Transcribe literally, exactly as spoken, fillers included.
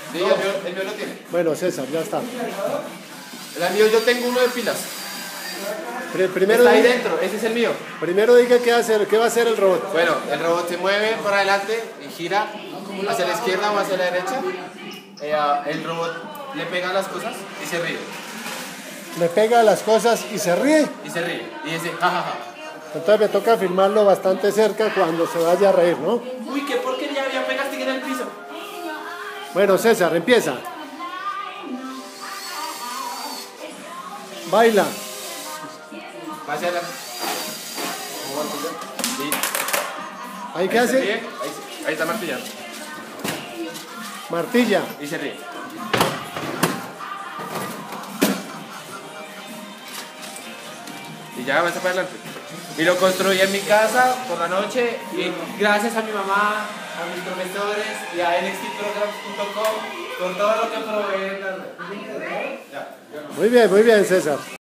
Sí, el mío, el mío lo tiene. Bueno, César, ya está. El mío yo tengo uno de pilas. Pri- Primero, Está ahí diga, dentro, ese es el mío. primero diga qué, hacer, qué va a hacer el robot. Bueno, el robot se mueve para adelante y gira hacia la izquierda o hacia la derecha. Eh, ah, el robot le pega las cosas y se ríe. Le pega a las cosas y se ríe. Y se ríe. Y dice, jajaja. Entonces me toca filmarlo bastante cerca cuando se vaya a reír, ¿no? Uy, qué porquería, ya pegaste en el piso. Bueno, César, empieza. Baila. Pase adelante. Sí. ¿Ahí qué Ahí se hace? ríe, ahí, se- ahí está martillando. Martilla. Y se ríe. Y ya avanza para adelante. Y lo construí en mi casa por la noche y gracias a mi mamá, a mis profesores y a N X T programs punto com por todo lo que proveen. Ya. Muy bien, muy bien, César.